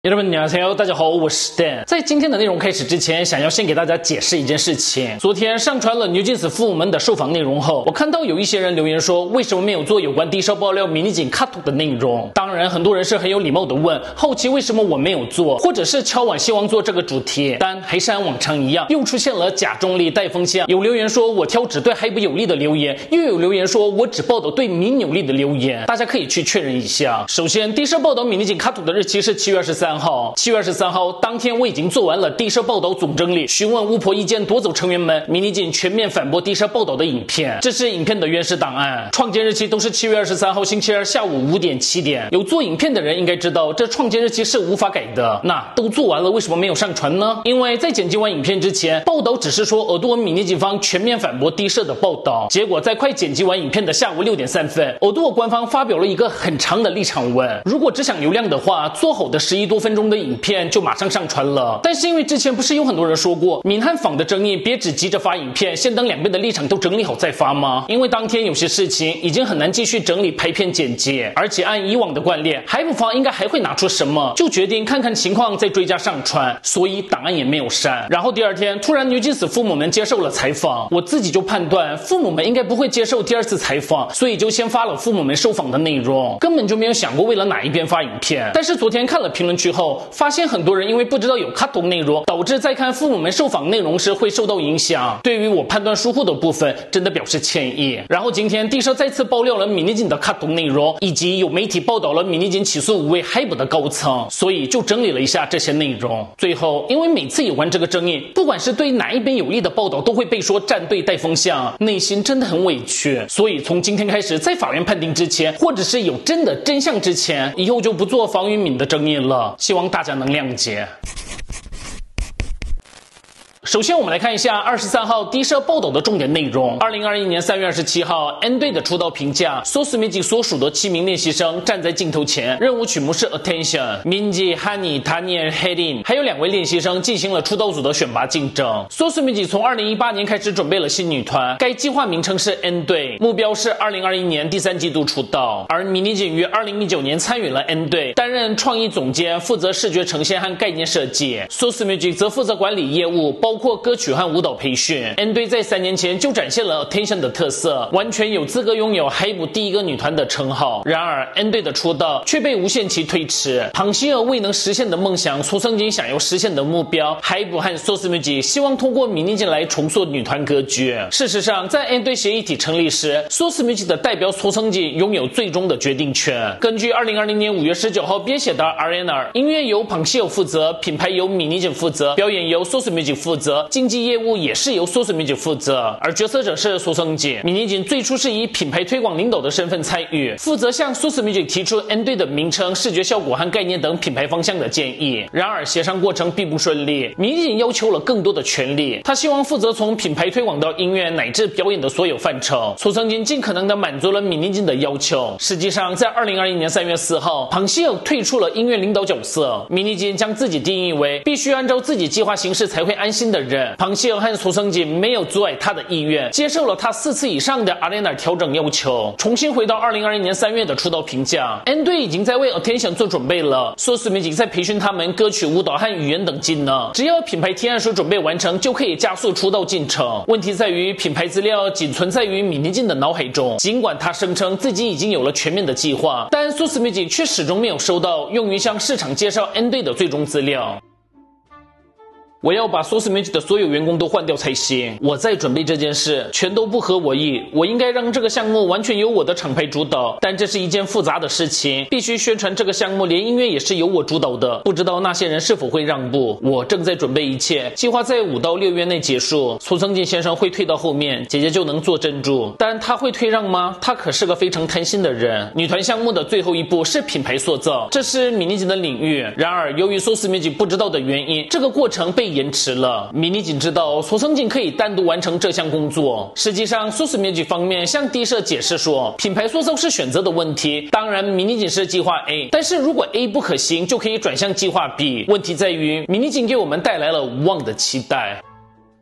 여러분,大家好，我是 Dan。在今天的内容开始之前，想要先给大家解释一件事情。昨天上传了牛津子父母们的受访内容后，我看到有一些人留言说，为什么没有做有关低烧爆料迷你警 cut 的内容？当然，很多人是很有礼貌的问，好奇为什么我没有做，或者是敲碗希望做这个主题，但还是按往常一样，又出现了假中立带风向。有留言说我挑只对海不有利的留言，又有留言说我只报道对民有利的留言，大家可以去确认一下。首先，低烧报道迷你警 cut 的日期是7月23号。7月23号当天，我已经做完了低烧报道总整理，询问巫婆意见夺走成员们，迷你警全面反驳低烧报道的影片。这是影片的原始档案，创建日期都是7月23号星期二下午5点、7点。有做影片的人应该知道，这创建日期是无法改的。那都做完了，为什么没有上传呢？因为在剪辑完影片之前，报道只是说耳朵迷你警方全面反驳低社的报道，结果在快剪辑完影片的下午6点3分，耳朵官方发表了一个很长的立场文。如果只想流量的话，做好的11多分钟的影片就马上上传了。但是因为之前不是有很多人说过，敏汉坊的争议别只急着发影片，先等两边的立场都整理好再发吗？因为当天有些事情已经很难继续整理拍片剪辑，而且按以往的惯例，还不发应该还会拿出什么，就决定看看情况再追加上传，所以档案也没有删。然后第二天突然牛津子父母们接受了采访，我自己就判断父母们应该不会接受第二次采访，所以就先发了父母们受访的内容，根本就没有想过为了哪一边发影片。但是昨天看了评论区后，发现很多人因为不知道有 cut 内容，导致在看父母们受访内容时会受到影响。对于我判断疏忽的部分，真的表示歉意。然后今天地社再次爆料了迷你警的 cut 内容，以及有媒体报道了迷你警起诉5位海捕的高层，所以就整理了一下这些内容。最后，因为每次有关这个争议，不管是对哪一边有利的报道都会被说站队带风向，内心真的很委屈。所以从今天开始，在法院判定之前，或者是有真相之前，以后就不做防与敏的争议了，希望大家能谅解。首先我们来看一下23号低社报道的重点内容。2021年3月27号 N 队的出道评价， Source Music 所属的7名练习生站在镜头前，任务曲目是 Attention。 Minji、Honey、Tanya、Hedin 还有2位练习生进行了出道组的选拔竞争。 Source Music 从2018年开始准备了新女团，该计划名称是 N 队，目标是2021年第3季度出道。而迷你警于2019年参与了 N 队，担任创意总监，负责视觉呈现和概念设计。 Source Music 则负责管理业务，包括歌曲和舞蹈培训。 N 队在3年前就展现了 Attention 的特色，完全有资格拥有海捕第一个女团的称号。然而 N 队的出道却被无限期推迟，庞希尔未能实现的梦想，楚曾经想要实现的目标，海捕和 Source Music 希望通过迷你警来重塑女团格局。事实上，在 N 队协议体成立时， Source Music 的代表楚曾经拥有最终的决定权。根据2020年5月19号编写的 RNR， 音乐由庞希尔负责，品牌由迷你警负责，表演由 Source Music 负责，经济业务也是由 Source Music 负责，而决策者是楚曾经。迷你警最初是以品牌推广领导的身份参与，负责向 Source Music 提出 N 队的名称、视觉效果和概念等品牌方向的建议。然而协商过程并不顺利，迷你警要求了更多的权利，他希望负责从品牌推广到音乐乃至表演的所有范畴。楚曾经尽可能的满足了迷你警的要求。实际上，在2021年3月4号，庞希尔退出了音乐领导角色，迷你警将自己定义为必须按照自己计划行事才会安心的人。庞希尔和楚曾经没有阻碍他的意愿，接受了他4次以上的 Arena 调整要求，重新回到2021年3月的出道评价。 N 队已经在为 Attention 做准备了， Source Music 在培训他们歌曲、舞蹈和语言等技能，只要品牌提案书准备完成，就可以加速出道进程。问题在于品牌资料仅存在于迷你警的脑海中，尽管他声称自己已经有了全面的计划，但 Source Music 却始终没有收到用于向市场介绍 N 队的最终资料。我要把 Source Music 的所有员工都换掉才行。我在准备这件事，全都不合我意。我应该让这个项目完全由我的厂牌主导，但这是一件复杂的事情，必须宣传这个项目，连音乐也是由我主导的。不知道那些人是否会让步。我正在准备一切，计划在5到6月内结束。楚曾经先生会退到后面，姐姐就能做珍珠。但他会退让吗？他可是个非常贪心的人。女团项目的最后一步是品牌塑造，这是迷你警的领域。然而由于 Source Music 不知道的原因，这个过程被延迟了。迷你警知道楚曾经可以单独完成这项工作。实际上 Source Music 方面向低社解释说，品牌塑造是选择的问题，当然迷你警是计划 A， 但是如果 A 不可行，就可以转向计划 B。问题在于迷你警给我们带来了无望的期待。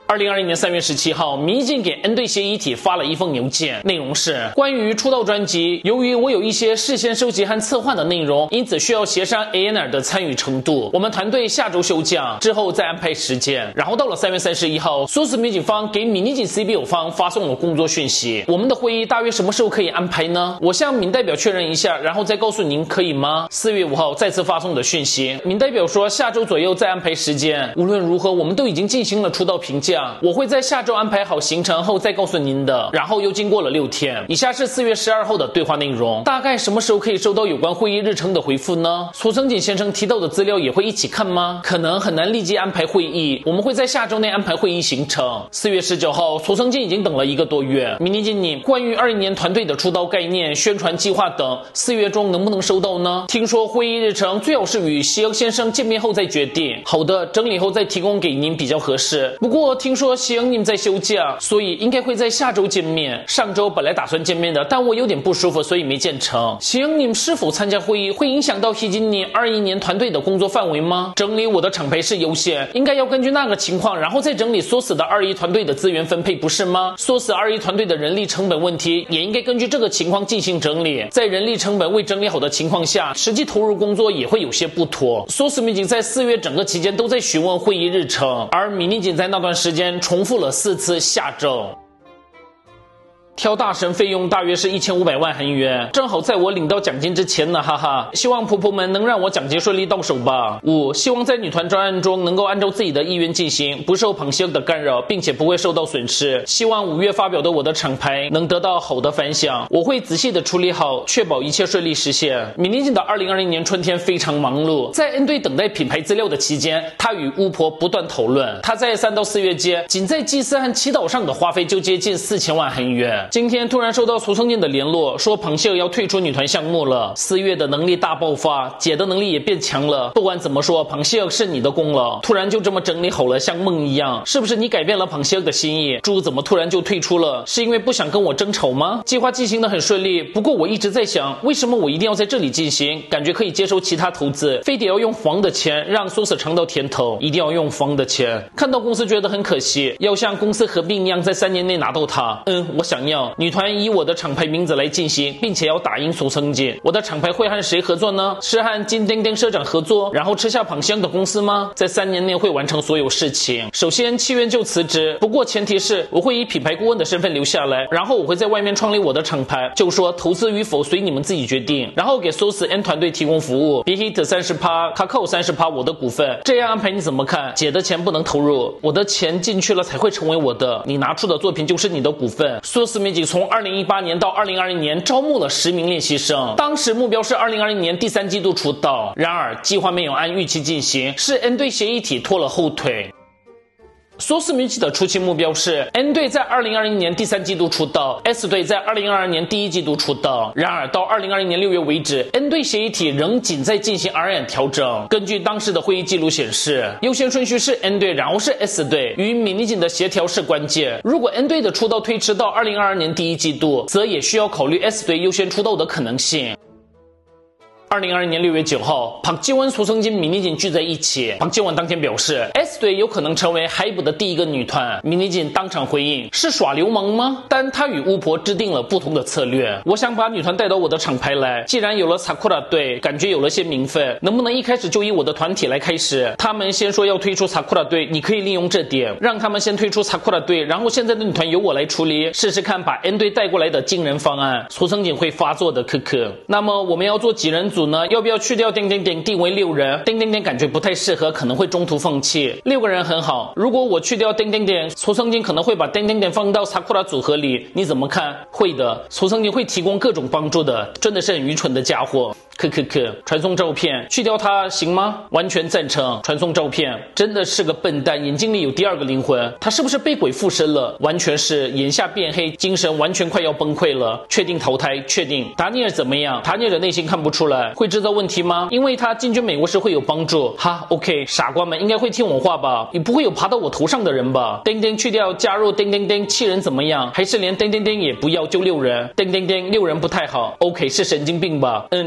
2020年3月17号，迷津给 N 队协议体发了一封邮件，内容是关于出道专辑，由于我有一些事先收集和策划的内容，因此需要协商 A&R 的参与程度。我们团队下周休假，之后再安排时间。然后到了3月31号，Source Music 方给迷津 CBO 方发送了工作讯息，我们的会议大约什么时候可以安排呢？我向敏代表确认一下，然后再告诉您，可以吗？4月5号再次发送的讯息，敏代表说下周左右再安排时间。无论如何，我们都已经进行了出道评价。我会在下周安排好行程后再告诉您的。然后又经过了6天，以下是4月12号的对话内容。大概什么时候可以收到有关会议日程的回复呢？佐藤锦先生提到的资料也会一起看吗？可能很难立即安排会议，我们会在下周内安排会议行程。4月19号，佐藤锦已经等了1个多月。迷津经理，关于20年团队的出道概念、宣传计划等，4月中能不能收到呢？听说会议日程最好是与西恩先生见面后再决定。好的，整理后再提供给您比较合适。不过听说西恩你们在休假，所以应该会在下周见面。上周本来打算见面的，但我有点不舒服，所以没见成。西恩你们是否参加会议会影响到今年21年团队的工作范围吗？整理我的厂牌是优先，应该要根据那个情况，然后再整理缩死的21团队的资源分配，不是吗？缩死21团队的人力成本问题，也应该根据这个情况进行整理。在人力成本未整理好的情况下，实际投入工作也会有些不妥。Source Music在4月整个期间都在询问会议日程，而迷津在那段时间重复了4次下周。挑大神费用大约是1500万韩元，正好在我领到奖金之前呢，哈哈。希望婆婆们能让我奖金顺利到手吧。5. 希望在女团专案中能够按照自己的意愿进行，不受旁星的干扰，并且不会受到损失。希望5月发表的我的厂牌能得到好的反响，我会仔细的处理好，确保一切顺利实现。迷津的2020年春天非常忙碌，在 N 队等待品牌资料的期间，他与巫婆不断讨论。他在3到4月间，仅在祭祀和祈祷上的花费就接近4000万韩元。今天突然收到曹承建的联络，说彭秀要退出女团项目了。4月的能力大爆发，姐的能力也变强了。不管怎么说，彭秀是你的功劳。突然就这么整理好了，像梦一样，是不是你改变了彭秀的心意？猪怎么突然就退出了？是因为不想跟我争吵吗？计划进行得很顺利，不过我一直在想，为什么我一定要在这里进行？感觉可以接受其他投资，非得要用黄的钱让苏瑟尝到甜头，一定要用黄的钱。看到公司觉得很可惜，要像公司合并一样，在3年内拿到它。我想要女团以我的厂牌名字来进行，并且要打赢苏成锦。我的厂牌会和谁合作呢？是和金丁丁社长合作，然后吃下庞香的公司吗？在3年内会完成所有事情。首先7月就辞职，不过前提是我会以品牌顾问的身份留下来，然后我会在外面创立我的厂牌，就说投资与否随你们自己决定，然后给 Source N 团队提供服务 ，Big Hit 30%，Kakao 30%我的股份，这样安排你怎么看？姐的钱不能投入，我的钱进去了才会成为我的，你拿出的作品就是你的股份。Source Music 从2018年到2020年招募了10名练习生，当时目标是2020年第3季度出道，然而计划没有按预期进行，是 N 队协议体拖了后腿。Source Music 的初期目标是 N 队在2020年第3季度出道 ，S 队在2022年第1季度出道。然而到2020年6月为止 ，N 队协议体仍仅在进行 R&D 调整。根据当时的会议记录显示，优先顺序是 N 队，然后是 S 队，与米尼锦的协调是关键。如果 N 队的出道推迟到2022年第1季度，则也需要考虑 S 队优先出道的可能性。2020年6月9号，朴基文、苏成金、米尼锦聚在一起。朴基文当天表示 ，S 队有可能成为海捕的第1个女团。米尼锦当场回应：“是耍流氓吗？”但他与巫婆制定了不同的策略。我想把女团带到我的厂牌来，既然有了 Sakura 队，感觉有了些名分，能不能一开始就以我的团体来开始？他们先说要推出 Sakura 队，你可以利用这点，让他们先推出 Sakura 队，然后现在的女团由我来处理，试试看把 N 队带过来的惊人方案。苏成锦会发作的，可可。那么我们要做几人组呢？要不要去掉定为6人？定感觉不太适合，可能会中途放弃。6个人很好。如果我去掉定，苏成锦可能会把定放到 Sakura 组合里，你怎么看？会的，苏成锦会提供各种帮助的，真的是很愚蠢的家伙。传送照片，去掉他行吗？完全赞成。传送照片，真的是个笨蛋，眼睛里有第2个灵魂，他是不是被鬼附身了？完全是，眼下变黑，精神完全快要崩溃了。确定淘汰，确定。达尼尔怎么样？达尼尔的内心看不出来，会制造问题吗？因为他进军美国时会有帮助。哈 ，OK， 傻瓜们应该会听我话吧？也不会有爬到我头上的人吧？去掉，加入7人怎么样？还是连也不要，就6人？6人不太好。OK， 是神经病吧？超严重。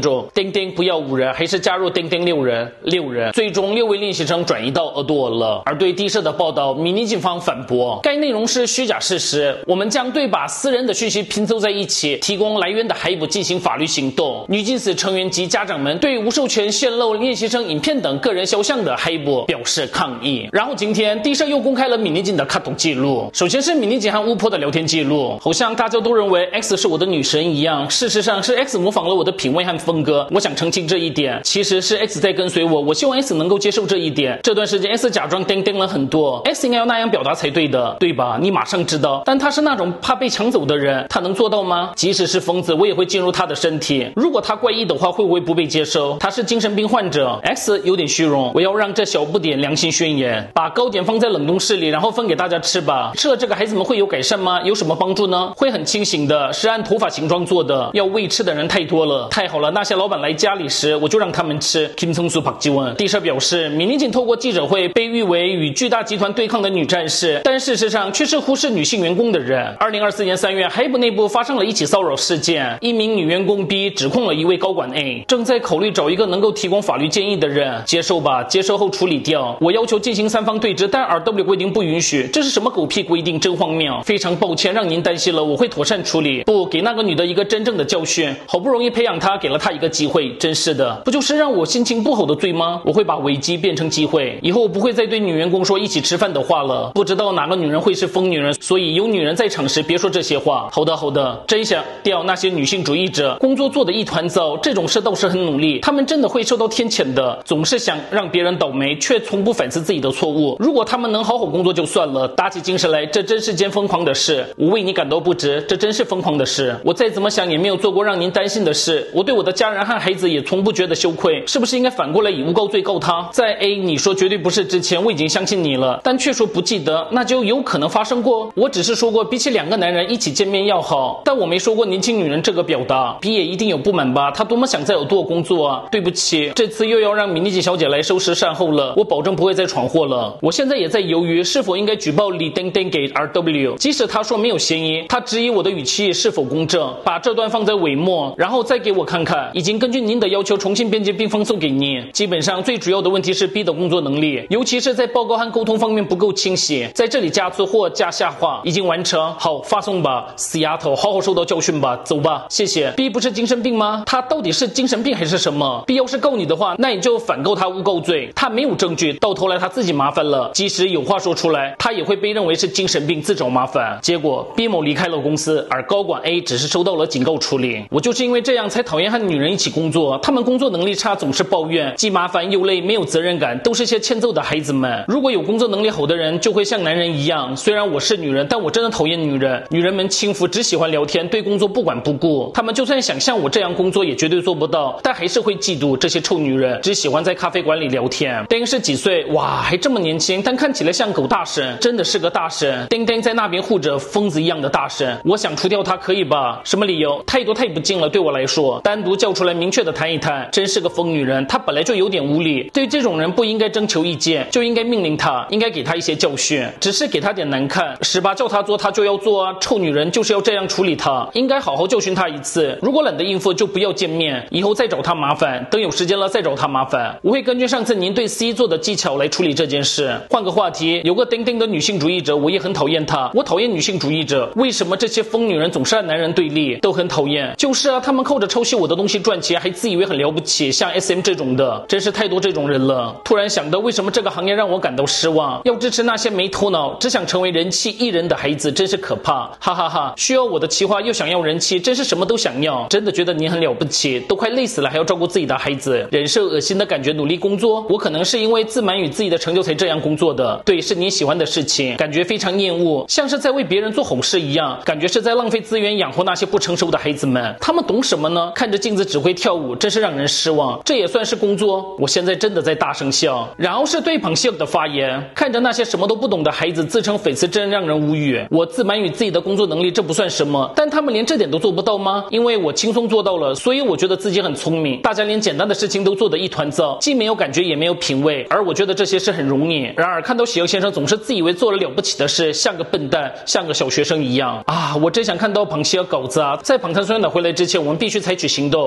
众，钉钉不要5人，还是加入钉钉6人？6人，最终6位练习生转移到耳朵了。而对地社的报道，米尼警方反驳，该内容是虚假事实，我们将对把私人的讯息拼凑在一起，提供来源的海捕进行法律行动。女警司成员及家长们对无授权泄露练习生影片等个人肖像的海捕表示抗议。然后今天地社又公开了米尼警的卡通记录，首先是米尼警和巫婆的聊天记录，好像大家都认为 X 是我的女神一样，事实上是 X 模仿了我的品味和风格，我想澄清这一点，其实是 X 在跟随我，我希望 X 能够接受这一点。这段时间 X 假装钉了很多， X 应该要那样表达才对的，对吧？你马上知道，但他是那种怕被抢走的人，他能做到吗？即使是疯子，我也会进入他的身体，如果他怪异的话，会不会不被接受？他是精神病患者。 X 有点虚荣，我要让这小不点良心宣言，把糕点放在冷冻室里，然后分给大家吃吧。吃了这个孩子们会有改善吗？有什么帮助呢？会很清醒的，是按头发形状做的，要喂吃的人太多了。太好了，那些老板来家里时，我就让他们吃。Kim Sung Soo Park Ji Won。地社表示，米尼警透过记者会被誉为与巨大集团对抗的女战士，但事实上却是忽视女性员工的人。2024年3月，海捕内部发生了一起骚扰事件，一名女员工 B 指控了一位高管 A， 正在考虑找一个能够提供法律建议的人，接受吧，接受后处理掉。我要求进行3方对质，但 RW 规定不允许，这是什么狗屁规定？真荒谬！非常抱歉让您担心了，我会妥善处理。不，给那个女的一个真正的教训，好不容易培养她，给了她一个机会，真是的，不就是让我心情不好的罪吗？我会把危机变成机会，以后不会再对女员工说一起吃饭的话了。不知道哪个女人会是疯女人，所以有女人在场时别说这些话。好的好的，真想掉那些女性主义者，工作做得一团糟，这种事倒是很努力，他们真的会受到天谴的，总是想让别人倒霉，却从不反思自己的错误。如果他们能好好工作就算了，打起精神来，这真是件疯狂的事。我为你感到不值，这真是疯狂的事。我再怎么想也没有做过让您担心的事，我对我的家人和孩子也从不觉得羞愧，是不是应该反过来以诬告罪告他？在 A 你说绝对不是之前，我已经相信你了，但却说不记得，那就有可能发生过。我只是说过比起2个男人一起见面要好，但我没说过年轻女人这个表达。B 也一定有不满吧，她多么想在耳朵工作啊！对不起，这次又要让米妮姐小姐来收拾善后了，我保证不会再闯祸了。我现在也在犹豫是否应该举报李丁丁给 RW， 即使他说没有嫌疑，他质疑我的语气是否公正。把这段放在尾末，然后再给我看看，已经根据您的要求重新编辑并放送给您。基本上最主要的问题是 B 的工作能力，尤其是在报告和沟通方面不够清晰，在这里加错或加下话。已经完成，好，发送吧。Seattle， 好好受到教训吧，走吧，谢谢。B 不是精神病吗？他到底是精神病还是什么？ B 要是告你的话，那你就反告他诬告罪。他没有证据，到头来他自己麻烦了。即使有话说出来，他也会被认为是精神病自找麻烦。结果 B 某离开了公司，而高管 A 只是收到了警告处理。我就是因为这样才讨厌和女人一起工作，他们工作能力差，总是抱怨，既麻烦又累，没有责任感，都是些欠揍的孩子们。如果有工作能力好的人，就会像男人一样。虽然我是女人，但我真的讨厌女人。女人们轻浮，只喜欢聊天，对工作不管不顾。他们就算想像我这样工作，也绝对做不到，但还是会嫉妒这些臭女人，只喜欢在咖啡馆里聊天。丁是几岁？哇，还这么年轻，但看起来像狗大神，真的是个大神。丁丁在那边护着疯子一样的大神，我想除掉他可以吧？什么理由？态度太不敬了，对我来说。单独叫出来明确的谈一谈，真是个疯女人，她本来就有点无理。对这种人不应该征求意见，就应该命令她，应该给她一些教训，只是给她点难看。18叫她做她就要做啊，臭女人就是要这样处理她，应该好好教训她一次。如果懒得应付就不要见面，以后再找她麻烦，等有时间了再找她麻烦。我会根据上次您对 C 做的技巧来处理这件事。换个话题，有个丁丁的女性主义者，我也很讨厌她。我讨厌女性主义者，为什么这些疯女人总是和男人对立？都很讨厌。就是啊，他们靠着抄袭我的东西赚钱，还自以为很了不起，像 SM 这种的，真是太多这种人了。突然想到，为什么这个行业让我感到失望？要支持那些没头脑，只想成为人气艺人的孩子，真是可怕。哈哈哈，需要我的企划又想要人气，真是什么都想要。真的觉得你很了不起，都快累死了，还要照顾自己的孩子，忍受恶心的感觉，努力工作。我可能是因为自满于自己的成就才这样工作的。对，是你喜欢的事情，感觉非常厌恶，像是在为别人做好事一样，感觉是在浪费资源养活那些不成熟的孩子们。他们懂什么呢？看着镜子只会跳舞，真是让人失望。这也算是工作？我现在真的在大声笑。然后是对彭希尔的发言，看着那些什么都不懂的孩子自称粉丝，真让人无语。我自满于自己的工作能力，这不算什么，但他们连这点都做不到吗？因为我轻松做到了，所以我觉得自己很聪明。大家连简单的事情都做得一团糟，既没有感觉也没有品味，而我觉得这些事很容易。然而看到喜儿先生总是自以为做了了不起的事，像个笨蛋，像个小学生一样啊！我真想看到彭希尔稿子啊！在彭探孙远回来之前，我们必须采取行动，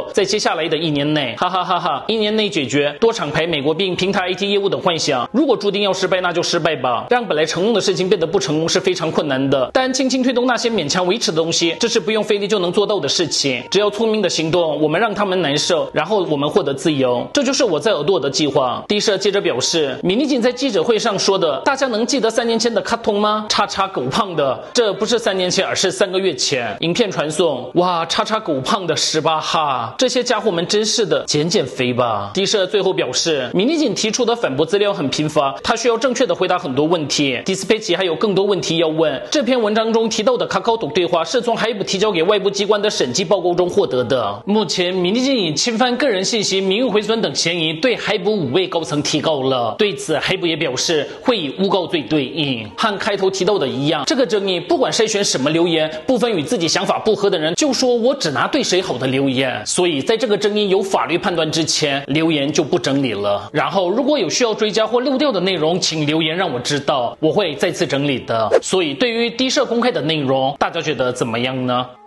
后，在接下来的1年内，哈哈哈哈，1年内解决多厂牌美国并平台 IT 业务的幻想。如果注定要失败，那就失败吧。让本来成功的事情变得不成功是非常困难的，但轻轻推动那些勉强维持的东西，这是不用费力就能做到的事情。只要聪明的行动，我们让他们难受，然后我们获得自由。这就是我在耳朵的计划。D社接着表示，米妮锦在记者会上说的，大家能记得3年前的卡通吗？叉叉狗胖的，这不是3年前，而是3个月前。影片传送，哇，叉叉狗胖的18哈，这些家伙们真是的，减肥吧。D社最后表示，米妮锦提出的反驳资料很贫乏，他需要正确的回答很多问题。迪斯佩奇还有更多问题要问。这篇文章中提到的卡卡图对话是从海捕提交给外部机关的审计报告中获得的。目前，米妮锦以侵犯个人信息、名誉毁损等嫌疑对海捕5位高层提告了。对此，海捕也表示会以诬告罪对应。和开头提到的一样，这个争议不管筛选什么留言，部分与自己想法不合的人就说我只拿对谁好的留言，所以在这个争议有法律判断之前，留言就不整理了。然后如果有需要追加或漏掉的内容，请留言让我知道，我会再次整理的。所以对于D社公开的内容，大家觉得怎么样呢？